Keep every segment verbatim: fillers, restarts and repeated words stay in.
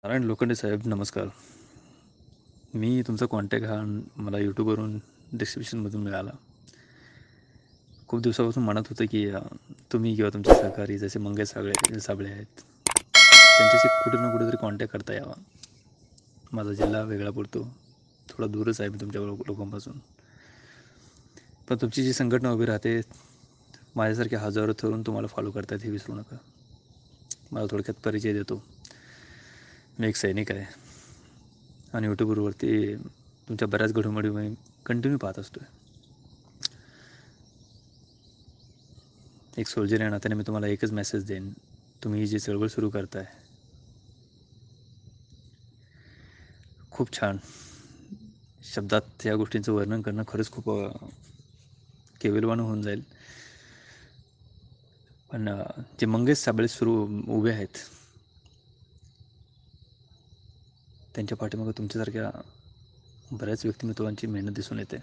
नारायण लोखंडे साहेब नमस्कार. मी तुमचा कॉन्टॅक्ट हा मला यूट्यूबवरून डिस्क्रिप्शनमधून मिळाला. खूप दिवसापासून म्हणत होतं की तुम्ही किंवा तुमचे सहकारी जसे मंगेश साबळे साबळे आहेत त्यांच्याशी कुठं ना कुठेतरी कॉन्टॅक्ट करता यावा. माझा जिल्हा वेगळा पडतो, थोडा दूरच आहे मी तुमच्या लोकांपासून. पण तुमची जी संघटना उभी राहते, माझ्यासारखे हजारो तरुण तुम्हाला फॉलो करतात हे विसरू नका. मला थोडक्यात परिचय देतो. मी एक सैनिक आहे आणि यूट्यूबवरती तुमच्या बऱ्याच घडामोडी मी कंटिन्यू पाहत असतो. एक सोल्जर या नात्याने मी तुम्हाला एकच मेसेज देईन, तुम्ही ही जी चळवळ सुरू करताय खूप छान. शब्दात या गोष्टींचं वर्णन करणं खरंच खूप केविलवाणं होऊन जाईल. पण जे मंगेश साबळे सुरू उभे आहेत त्यांच्या पाठीमागं तुमच्यासारख्या बऱ्याच व्यक्तिमत्वांची मेहनत दिसून येते.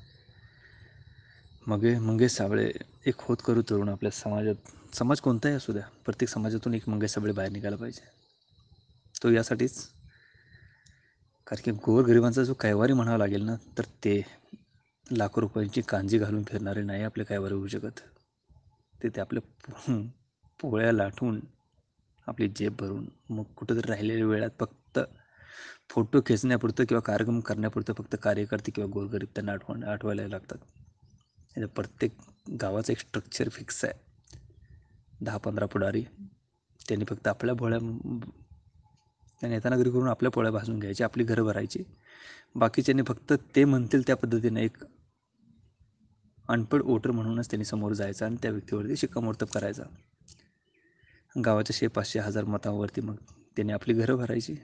मगे मंगेश साबळे एक होत करू तरुण आपल्या समाजात, समाज कोणताही असू द्या, प्रत्येक समाजातून एक मंगेश साबळे बाहेर निघाला पाहिजे. तो यासाठीच कारण की गोरगरिबांचा जो कैवारी म्हणावा लागेल ना, तर ते लाखो रुपयांची कांजी घालून फिरणारे नाही आपले कैवारी होऊ शकत. ते ते आपल्या पोळ्या लाटून आपली जेब भरून मग कुठंतरी राहिलेल्या वेळात फक्त फोटो खेचण्यापुरतं किंवा कार्यक्रम करण्यापुरतं फक्त कार्यकर्ते किंवा गोरगरीब त्यांना आठवण आठवायला लागतात. प्रत्येक गावाचं एक स्ट्रक्चर फिक्स आहे. दहा पंधरा पुढारी त्यांनी फक्त आपल्या पोळ्या त्या नेतानगरी करून आपल्या पोळ्या भाजून घ्यायची, आपली घरं भरायची. बाकीच्यांनी फक्त ते म्हणतील त्या पद्धतीने एक अनपढ वोटर म्हणूनच त्यांनी समोर जायचं आणि त्या व्यक्तीवरती शिक्कामोर्तब करायचा. गावाच्या शे पाचशे हजार मतावरती मग त्यांनी आपली घरं भरायची.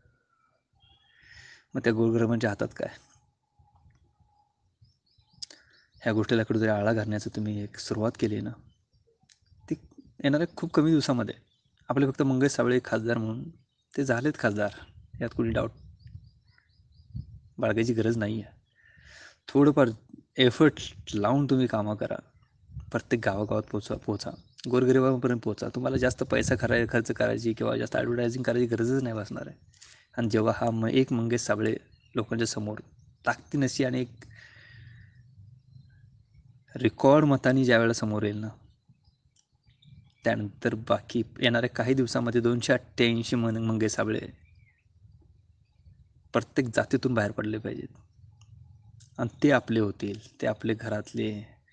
मग त्या गोरगरिबांच्या हातात काय? ह्या गोष्टीला कुठेतरी आळा घालण्याचं तुम्ही एक सुरुवात केली ना, ती येणाऱ्या खूप कमी दिवसामध्ये आपले फक्त मंगेश साबळे खासदार म्हणून ते झालेत खासदार, यात कोणी डाऊट बाळगायची गरज नाही आहे. थोडंफार एफर्ट लावून तुम्ही कामं करा. प्रत्येक गावागावात पोचा पोचा गोरगरिबांपर्यंत पोचा. तुम्हाला जास्त पैसा खरा खर्च करायची किंवा जास्त ॲडव्हर्टायझिंग करायची गरजच नाही भासणार आहे. आणि जेव्हा हा म एक मंगेश साबळे लोकांच्या समोर ताकदीनशी आणि एक रेकॉर्ड मतानी ज्या वेळेला समोर येईल ना, त्यानंतर बाकी येणाऱ्या काही दिवसामध्ये दोनशे अठ्ठ्याऐंशी मन मंगेश साबळे प्रत्येक जातीतून बाहेर पडले पाहिजेत आणि ते आपले होतील. ते आपले घरातले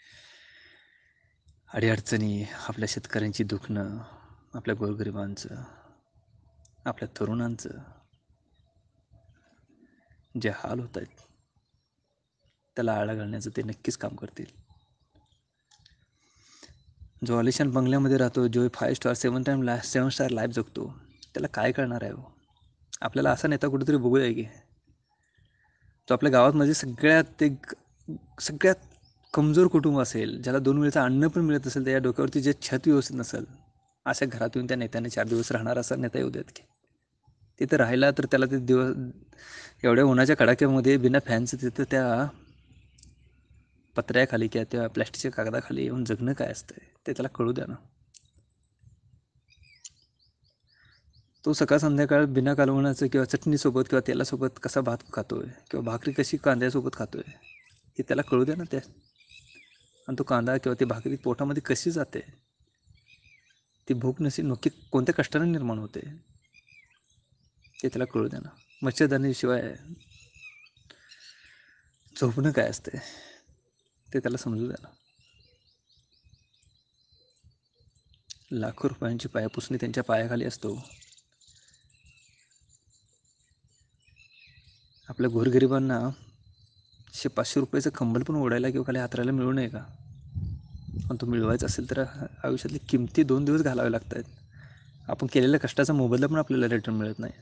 अडीअडचणी, आपल्या शेतकऱ्यांची दुखणं, आपल्या गोरगरिबांचं, आपल्या तरुणांचं जे हाल होत आहेत त्याला आळा घालण्याचं ते नक्कीच काम करतील. जो आलिशान बंगल्यामध्ये राहतो, जो फाईव्ह स्टार सेवन टाईम ला सेवन स्टार लाईफ जगतो, त्याला काय कळणार आहे हो? आपल्याला असा नेता कुठेतरी बघूया की तो आपल्या गावात सगळ्यात एक सगळ्यात कमजोर कुटुंब असेल, ज्याला दोन वेळेचं अन्न पण मिळत असेल, त्या डोक्यावरती जे छत व्यवस्थित नसेल, अशा घरात येऊन त्या नेत्याने चार दिवस राहणार असा नेता येऊ देत की तिथं राहिला तर त्याला ते दिवस एवढ्या उन्हाच्या कडाक्यामध्ये बिना फॅनचं तिथं त्या पत्र्याखाली किंवा त्या प्लॅस्टिकच्या कागदाखाली येऊन जगणं काय असतंय ते त्याला कळू द्या ना. तो सकाळ संध्याकाळ बिना कालवणाचं किंवा चटणीसोबत किंवा तेलासोबत कसा भात खातोय किंवा भाकरी कशी कांद्यासोबत खातोय हे त्याला कळू द्या ना. त्या आणि तो कांदा किंवा ती भाकरी पोटामध्ये कशी जाते, ती भूक नशी नक्की कोणत्या कष्टाने निर्माण होते ते त्याला कळू द्या ना. मच्छरदाणीशिवाय झोपणं काय असते ते त्याला समजू द्या ना. लाखो रुपयांची पायापुसणी त्यांच्या पायाखाली असतो. आपल्या गोरगरिबांना शे पाचशे रुपयाचं कंबल पण ओढायला किंवा खाली हातरायला मिळू नये का? पण तो मिळवायचा असेल तर आयुष्यातली किमती दोन दिवस घालावे लागत आहेत. आपण केलेल्या कष्टाचा मोबदला पण आपल्याला रिटर्न मिळत नाही.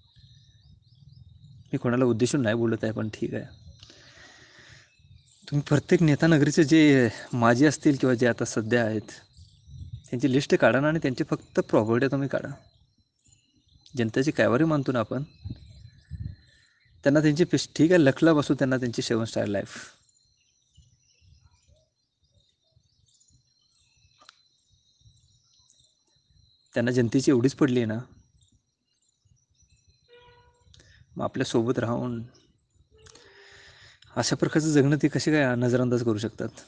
मी कोणाला उद्देशून नाही बोलत आहे, पण ठीक आहे, तुम्ही प्रत्येक नेता नगरीचे जे माजी असतील किंवा जे आता सध्या आहेत त्यांची लिस्ट काढा ना आणि त्यांची फक्त प्रॉपर्टी तुम्ही काढा. जनतेची कैवारी मानतो ना आपण, त्यांना त्यांची ठीक आहे लखला बसू त्यांना त्यांची सेवन स्टार लाईफ. त्यांना जनतेची एवढीच पडली आहे ना, मग आपल्यासोबत राहून अशा प्रकारचं जगणं ते कसे काय नजरअंदाज करू शकतात?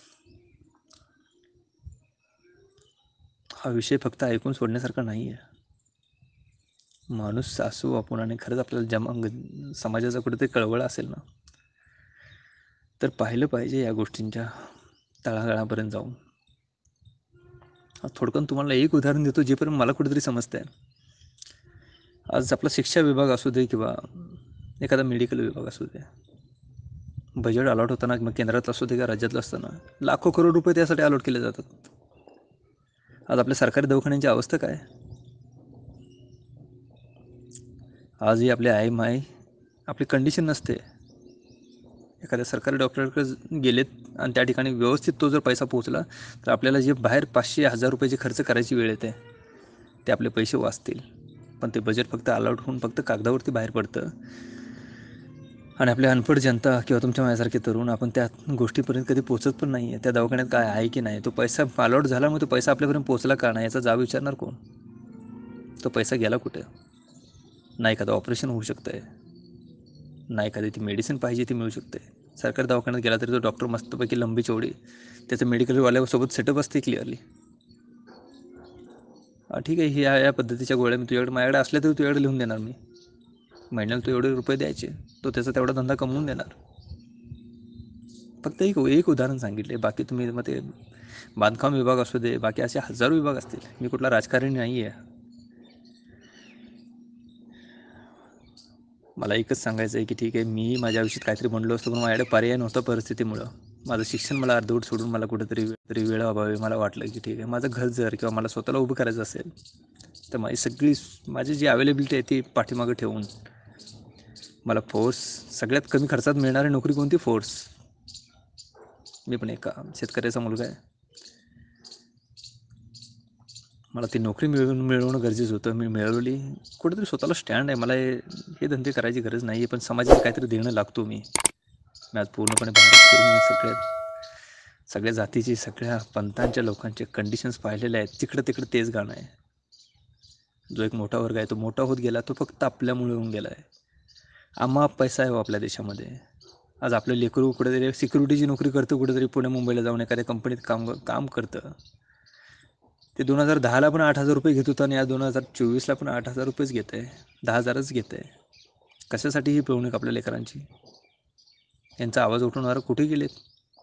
हा विषय फक्त ऐकून सोडण्यासारखा नाही आहे. माणूस असू आपण आणि खरंच आपल्याला जमा समाजाचा कुठेतरी कळवळ असेल ना, तर पाहिलं पाहिजे या गोष्टींच्या तळागाळापर्यंत जाऊन. थोडक्यात तुम्हाला एक उदाहरण देतो जेपर्यंत मला कुठेतरी समजतंय. आज आपला शिक्षा विभाग असू दे किंवा एखादा मेडिकल विभाग असू दे, बजेट अलॉट होताना मग केंद्रात असू दे का राज्यातलं असताना लाखो करोड रुपये त्यासाठी अलॉट केले जातात. आज आपल्या सरकारी दवाखान्यांची अवस्था काय? आजही आपले आई माय आपली कंडिशन नसते. एखाद्या सरकारी डॉक्टरकडे गेलेत आणि त्या ठिकाणी व्यवस्थित तो जर पैसा पोहोचला तर आपल्याला जे बाहेर पाचशे हजार रुपये जे खर्च करायची वेळ येते ते आपले पैसे वाचतील. पण ते बजेट फक्त अलॉट होऊन फक्त कागदावरती बाहेर पडतं आणि आपल्या अनपढ जनता किंवा तुमच्या माझ्यासारखे तरुण आपण त्या गोष्टीपर्यंत कधी पोहोचत पण नाही आहे. त्या दवाखान्यात काय आहे की नाही, तो पैसा अलॉट झाला मग तो पैसा आपल्यापर्यंत पोहोचला का नाही याचा जाब विचारणार कोण? तो पैसा गेला कुठे? नाही एखादं ऑपरेशन होऊ शकतं आहे, नाही एखादी ती मेडिसिन पाहिजे ती मिळू शकते. सरकारी दवाखान्यात गेला तरी तो डॉक्टर मस्तपैकी लंबी चौडी त्याचं मेडिकलवाल्यासोबत सेटअप असते क्लिअरली. ठीक आहे, ही या या पद्धतीच्या गोळ्या मी तुझ्याकडे माझ्याकडे असल्या तरी तुझ्याकडे लिहून देणार. मी महिन्याला तू एवढे रुपये द्यायचे, तो त्याचा तेवढा धंदा कमवून देणार. फक्त एक एक उदाहरण सांगितले. बाकी तुम्ही मग ते बांधकाम विभाग असू दे, बाकी असे हजारो विभाग असतील. मी कुठला राजकारणी नाही आहे. मला एकच सांगायचं आहे की ठीक आहे, मी माझ्या आयुष्यात काहीतरी बनलो असतो पण माझ्याकडे पर्याय नव्हता परिस्थितीमुळं. माझं शिक्षण मला अर्धवट सोडून मला कुठेतरी तरी वेळ अभावी मला वाटलं की ठीक आहे, माझं घर जर किंवा मला स्वतःला उभं करायचं असेल तर माझी सगळी माझी जी अवेलेबिलिटी आहे ती पाठीमागं ठेवून मला फोर्स सगळ्यात कमी खर्चात मिळणारी नोकरी कोणती? फोर्स. मी पण एक शेतकऱ्याचा मुलगा आहे. मला ती नोकरी मिळवून मिळवणं गरजेचं होतं. मी मिळवली. कुठेतरी स्वतःला स्टँड आहे. मला हे हे धंदे करायची गरज नाही आहे, पण समाजाला काहीतरी देणं लागतो. मी मी आज पूर्णपणे भारत फिरून मी सगळ्यात सगळ्या जातीची सगळ्या पंथांच्या लोकांचे कंडिशन्स पाहिलेले आहेत. तिकडं तिकडं तेच गाणं आहे. जो एक मोठा वर्ग आहे तो मोठा होत गेला, तो फक्त आपल्यामुळे होऊन गेला आहे. अमाप पैसा आहे आपल्या देशामध्ये. आज आपलं लेकरू कुठेतरी सिक्युरिटीची नोकरी करतं, कुठेतरी पुणे मुंबईला जाऊन एखाद्या कंपनीत काम काम करतं. ते दोन हजार दहाला पण आठ हजार रुपये घेत होतं आणि या दोन हजार चोवीसला पण आठ हजार रुपयेच घेत आहे, दहा हजारच घेत आहे. कशासाठी ही पिळवणूक आपल्या लेकरांची? यांचा आवाज उठवणारं कुठे गेलेत?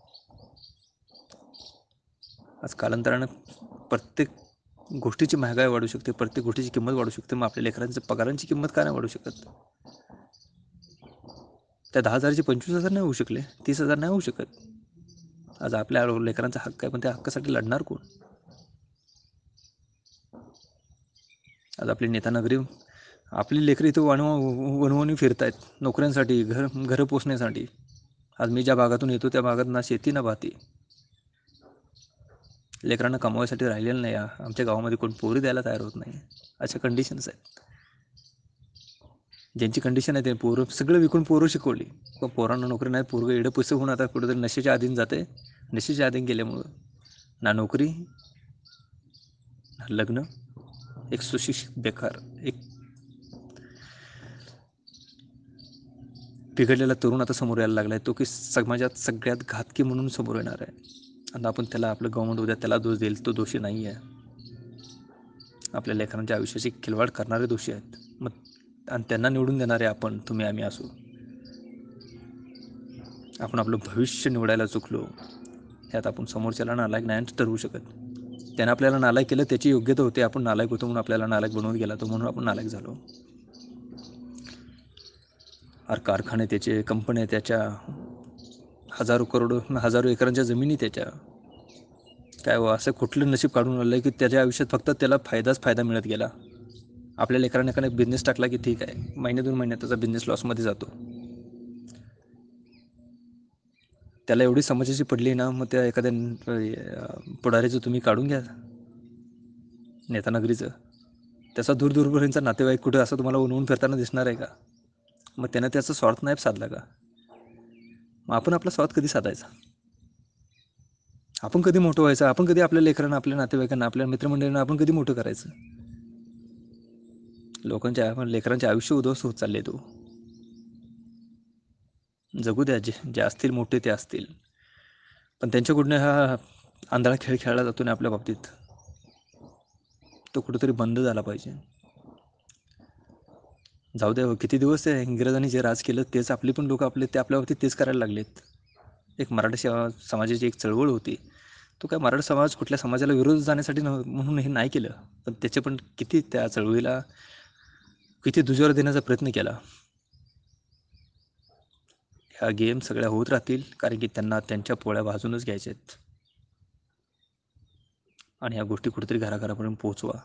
आज कालांतरानं प्रत्येक गोष्टीची महागाई वाढू शकते, प्रत्येक गोष्टीची किंमत वाढू शकते. मग आपल्या लेकरांच्या पगारांची किंमत का नाही वाढू शकत? त्या दहा हजारचे पंचवीस हजार नाही होऊ शकले, तीस हजार नाही होऊ शकत. आज आपल्या लेकरांचा हक्क आहे, पण त्या हक्कासाठी लढणार कोण? आज आपली नेतानगरी आपली लेकरं इथं वन वनवणी फिरत आहेत नोकऱ्यांसाठी, घर घरं पोचण्यासाठी. आज मी ज्या भागातून येतो त्या भागात ना शेती ना भाती. लेकरांना कमवायसाठी राहिलेलं नाही. आमच्या गावामध्ये कोण पोरी द्यायला तयार होत नाही. अशा कंडिशन्स आहेत. ज्यांची कंडिशन आहे ते पोरं सगळं विकून पोरं शिकवली, पण पोरांना नोकरी नाही. पोरं एवढं पैसे होऊन आता कुठेतरी नशेच्या आधीन जाते. नशेच्या आधीन गेल्यामुळं ना नोकरी ना लग्न, एक सुशिक्षित बेकार, एक बिघडलेला तरुण आता समोर यायला लागला आहे. तो की समाजात सगळ्यात घातकी म्हणून समोर येणार आहे. आणि आपण त्याला आपलं गव्हर्नमेंट उद्या त्याला दोष देईल, तो दोषी नाही आहे. आपल्या लेकरांच्या आयुष्याची खिलवाड करणारे दोषी आहेत. मग आणि त्यांना निवडून देणारे आपण, तुम्ही आम्ही असू. आपण आपलं भविष्य निवडायला चुकलो, यात आपण समोरच्याला नालायक नाही ठरवू शकत. त्यानं आपल्याला नालायक केलं, त्याची योग्यता होती. आपण नालायक होतो म्हणून आपल्याला नालायक बनवून गेला तो, म्हणून आपण नालायक झालो. अरे कारखाने त्याचे, कंपन्या त्याच्या, हजारो करोड हजारो एकरांच्या जमिनी त्याच्या. काय व असं कुठलं नशीब काढून आलं की त्याच्या आयुष्यात फक्त त्याला फायदाच फायदा मिळत गेला. आपल्या लेकरांना एखादा बिझनेस टाकला की ठीक आहे, महिने दोन महिन्यात त्याचा बिझनेस लॉसमध्ये जातो. त्याला एवढी समस्याची पडली ना, मग त्या एखाद्या पुढारीचं तुम्ही काढून घ्या नेतानगरीचं, त्याचा दूर दूरपर्यंतचा नातेवाईक कुठे असं तुम्हाला उन्हून फिरताना दिसणार आहे का? मग त्यानं त्याचा स्वार्थ नाही साधला का? मग आपण आपला स्वार्थ कधी साधायचा? आपण कधी मोठं व्हायचं? आपण कधी आपल्या लेकरांना, आपल्या नातेवाईकांना, आपल्या मित्रमंडळींना आपण कधी मोठं करायचं? लोकांच्या लेकरांचे आयुष्य उद्ध्वस्त होत चालले तो. जगू द्या, जे जे असतील मोठे ते असतील, पण त्यांच्याकडून हा आंधळा खेळ खेळला जातो ना आपल्या बाबतीत, तो कुठेतरी बंद झाला पाहिजे. जाऊ द्या, किती दिवस ते इंग्रजांनी जे राज केलं तेच आपली पण लोक आपले ते आपल्या बाबतीत तेच करायला लागलेत. एक मराठा सेवा समाजाची एक चळवळ होती, तो काय मराठा समाज कुठल्या समाजाला विरोध जाण्यासाठी नव्ह म्हणून हे नाही केलं, पण त्याचे पण किती त्या चळवळीला किती दुजोरा देण्याचा प्रयत्न केला. ह्या गेम सगळ्या होत राहतील, कारण की त्यांना त्यांच्या पोळ्या भाजूनच घ्यायच्या आहेत. आणि ह्या गोष्टी कुठेतरी घराघरापर्यंत पोहोचवा.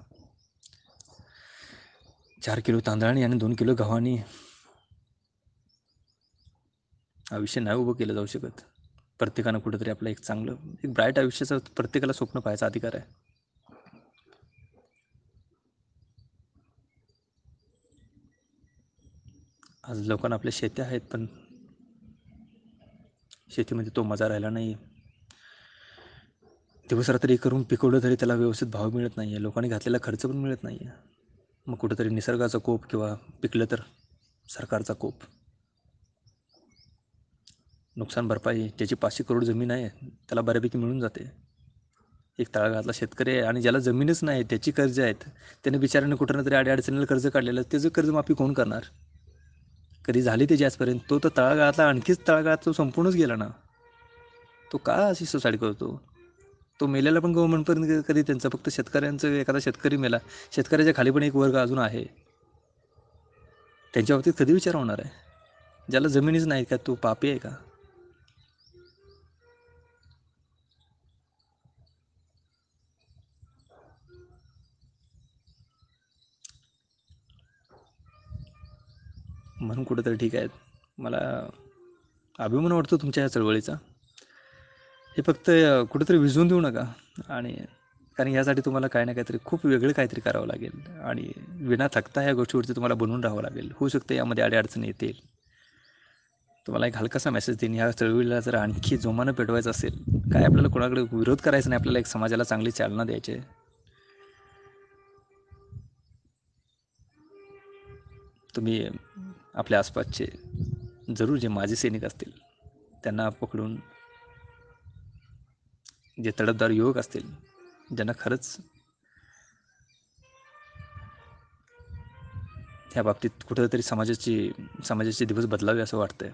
चार किलो तांदळाने आणि दोन किलो गव्हाणी आयुष्य नाही उभं केलं जाऊ शकत. प्रत्येकानं कुठेतरी आपलं एक चांगलं एक ब्राईट आयुष्याचं प्रत्येकाला स्वप्न पाहायचा अधिकार आहे. आज लोकांना आपल्या शेत्या आहेत, पण शेतीमध्ये तो मजा राहिला नाही. दिवस रात्री करून पिकवलं तरी त्याला व्यवस्थित भाव मिळत नाही आहे, लोकांनी घातलेला खर्च पण मिळत नाही आहे. मग कुठेतरी निसर्गाचा कोप किंवा पिकलं तर सरकारचा कोप. नुकसान भरपाई ज्याची पाचशे करोड जमीन आहे त्याला बऱ्यापैकी मिळून जाते. एक तळागाळातला शेतकरी आहे आणि ज्याला जमीनच नाही त्याची कर्ज आहेत, त्याने बिचाऱ्याने कुठं ना तरी अडीअडचणीला कर्ज काढलेलं, त्याचं कर्जमाफी कोण करणार? कधी झाली त्याची आजपर्यंत? तो तर तळागाळातला आणखीच तळागाळात तो संपूर्णच गेला ना. तो का अशी सुसाईड करतो? तो मेलेला पण गव्हर्नमेंटपर्यंत कधी त्यांचा फक्त शेतकऱ्यांचं एखादा शेतकरी मेला, शेतकऱ्याच्या खाली पण एक वर्ग अजून आहे, त्यांच्या बाबतीत कधी विचार होणार आहे? ज्याला जमिनीच नाही का तो पापी आहे का? म्हणून कुठेतरी ठीक आहे, मला अभिमान वाटतो तुमच्या ह्या चळवळीचा. हे फक्त कुठेतरी विझवून देऊ नका. आणि कारण यासाठी तुम्हाला काही ना काहीतरी खूप वेगळं काहीतरी करावं लागेल आणि विना थकता ह्या गोष्टीवरती तुम्हाला बनवून राहावं लागेल. होऊ शकतं यामध्ये अडीअडचणी येतील. तुम्हाला एक हलकासा मेसेज देईन, ह्या चळवळीला जर आणखी जोमानं पेटवायचं असेल, काय आपल्याला कोणाकडे विरोध करायचा नाही, आपल्याला एक समाजाला चांगली चालना द्यायची आहे. तुम्ही आपल्या आसपासचे जरूर जे माजी सैनिक असतील त्यांना पकडून, जे तडफदार युवक असतील ज्यांना खरंच ह्या बाबतीत कुठेतरी समाजाची समाजाचे दिवस बदलावे असं वाटतंय,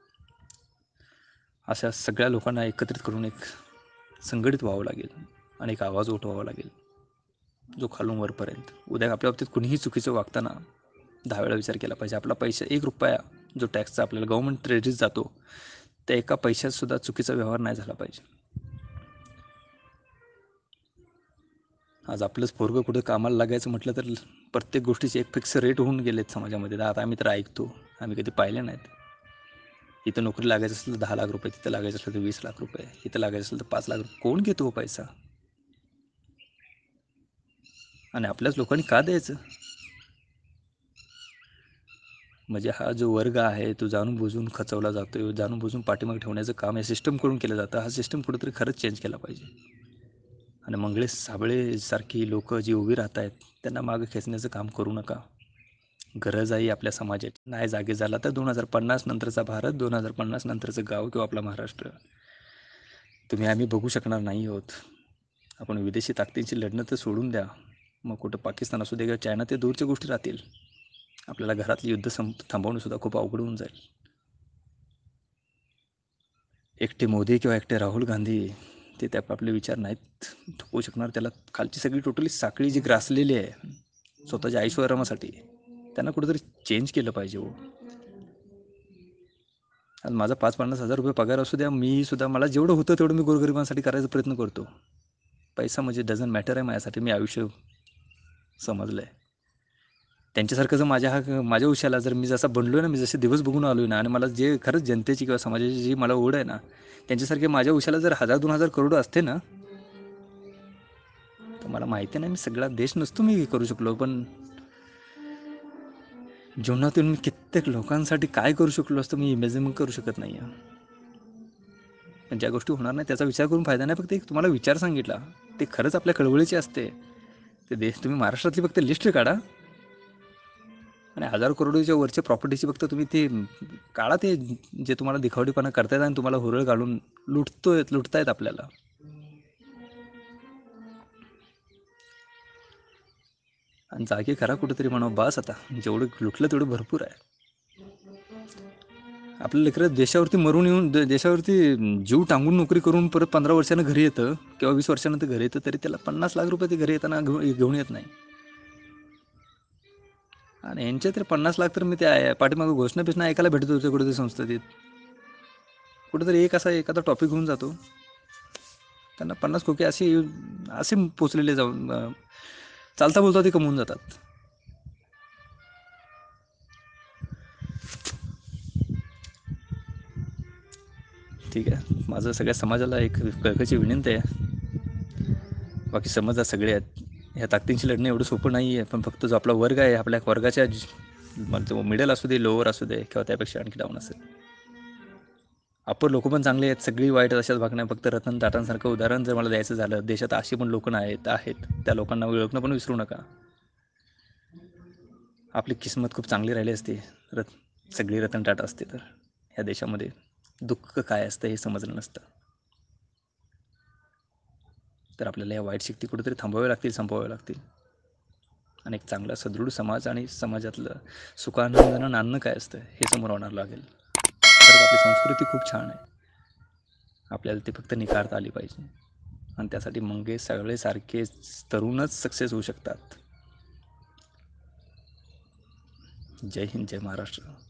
अशा सगळ्या लोकांना एकत्रित करून एक संघटित व्हावं लागेल आणि एक आवाज उठवावा लागेल, जो खालून वरपर्यंत. उद्या आपल्या बाबतीत कुणीही चुकीचं वागताना दहा वेळा विचार केला पाहिजे. आपला पैसा एक रुपया जो टॅक्सचा आपल्याला गव्हर्नमेंट क्रेडिट जातो, त्या एका पैशात सुद्धा चुकीचा व्यवहार नाही झाला पाहिजे. आज आपलंच पोरगं कुठं कामाला लागायचं म्हटलं तर प्रत्येक गोष्टीचे एक फिक्स रेट होऊन गेलेत समाजामध्ये. आता आम्ही तर ऐकतो, आम्ही कधी पाहिले नाहीत. इथं नोकरी लागायचं असेल तर दहा लाख रुपये, तिथं लागायचं असेल तर वीस लाख रुपये, इथं लागायचं असेल तर पाच लाख रुपये. कोण घेतो पैसा? आणि आपल्याच लोकांनी का द्यायचं? म्हणजे हा जो वर्ग आहे तो जाणून बुजून खचवला जातो, जाणून बुजून पाठीमागे ठेवण्याचं काम या सिस्टम करून केलं जातं. हा सिस्टम कुठेतरी खरंच चेंज केला पाहिजे. आणि मंगळे साबळे सारखी लोक जी उभी राहत आहेत त्यांना मागं खेचण्याचं काम करू नका. गरज आहे आपल्या समाजाची. नाही जागे झाला तर दोन हजार पन्नास नंतरचा भारत, दोन हजार पन्नास नंतरचं गाव किंवा आपला महाराष्ट्र तुम्ही आम्ही बघू शकणार नाही आहोत. आपण विदेशी ताकदींची लढणं तर सोडून द्या, मग कुठं पाकिस्तान असू दे किंवा चायना, ते दूरच्या गोष्टी राहतील. आपल्याला घरातली युद्ध सं थांबवणं सुद्धा खूप अवघड होऊन जाईल. एकटे मोदी किंवा एकटे राहुल गांधी ते त्या आपले विचार नाहीत थोपवू शकणार. त्याला खालची सगळी टोटली साखळी जी ग्रासलेली आहे स्वतःच्या ऐश्वर्यासाठी, त्यांना कुठेतरी चेंज केलं पाहिजे. हो, आज माझा पाच पन्नास हजार रुपये पगार असू द्या, मी सुद्धा मला जेवढं होतं तेवढं मी गोरगरिबांसाठी करायचा प्रयत्न करतो. पैसा म्हणजे डझंट मॅटर आहे माझ्यासाठी. मी आयुष्य समजलं आहे त्यांच्यासारखं. जर माझ्या हा माझ्या उशाला जर मी जसा बनलो ना, मी जसे दिवस बघून आलो ना, आणि मला जे खरंच जनतेची किंवा समाजाची जी मला ओढ आहे ना, त्यांच्यासारखे माझ्या उशाला जर हजार दोन हजार करोड असते ना, तर मला माहिती नाही मी सगळा देश नसतो मी करू शकलो, पण जीवनातून मी कित्येक लोकांसाठी काय करू शकलो असतो मी इमॅजिन करू शकत नाही आहे. पण ज्या गोष्टी होणार नाही त्याचा विचार करून फायदा नाही. फक्त एक तुम्हाला विचार सांगितला, ते खरंच आपल्या कळवळीचे असते. ते देश तुम्ही महाराष्ट्रातली फक्त लिस्ट काढा आणि हजार करोडच्या वरच्या प्रॉपर्टीची फक्त तुम्ही ते काढा, ते जे तुम्हाला दिखावटीपणा करतायत आणि तुम्हाला हुरळ घालून लुटतोय लुटतायत आपल्याला. आणि जागे करा कुठेतरी म्हणावं, बास आता जेवढं लुटलं तेवढं भरपूर आहे. आपल्या लेकरं देशावरती मरून येऊन दे देशावरती जीव टांगून नोकरी करून परत पंधरा वर्षानं घरी येतं किंवा वीस वर्षानंतर घरी येतं, तरी त्याला पन्नास लाख रुपये ते घरी येताना घेऊन घेऊन येत नाही. आणि यांचे तर पन्नास लाख तर मी त्या पाठीमागं घोषणा बिषणा ऐकायला भेटत होते कुठेतरी संस्थेत. कुठेतरी एक असा एखादा टॉपिक होऊन जातो, त्यांना पन्नास कोटी असे असे पोचलेले जाऊन अं, चालता बोलता ते कमवून जातात. ठीक आहे, माझं सगळ्या समाजाला एक कळकळीची विनंती आहे, बाकी समाजात सगळे आहेत, ह्या ताकदींशी लढणं एवढं सोपं नाही आहे. पण फक्त जो आपला वर्ग आहे, आपल्या वर्गाच्या तो मिडल असू दे, लोअर असू दे किंवा त्यापेक्षा आणखी डाऊन असेल, अप्पर लोक पण चांगले आहेत, सगळी वाईट अशाच भाग नाही. फक्त रतन टाटांसारखं उदाहरण जर मला द्यायचं झालं, देशात अशी पण लोक आहेत आहेत त्या लोकांना ओळखणं पण विसरू नका. आपली किस्मत खूप चांगली राहिली असती, रत सगळी रतन टाटा असते तर ह्या देशामध्ये दुःख काय असतं हे समजलं नसतं. तर आपल्याला या वाईट शक्ती कुठेतरी थांबवाव्या लागतील, संपवाव्या लागतील. आणि एक चांगला सदृढ समाज आणि समाजातलं सुखानंदानं नांदणं काय असतं हे समोर आणावं लागेल. खरंच आपली संस्कृती खूप छान आहे, आपल्याला ती फक्त निखारता आली पाहिजे. आणि त्यासाठी मंगेश सगळे सारखे तरुणच सक्सेस होऊ शकतात. जय हिंद, जय महाराष्ट्र.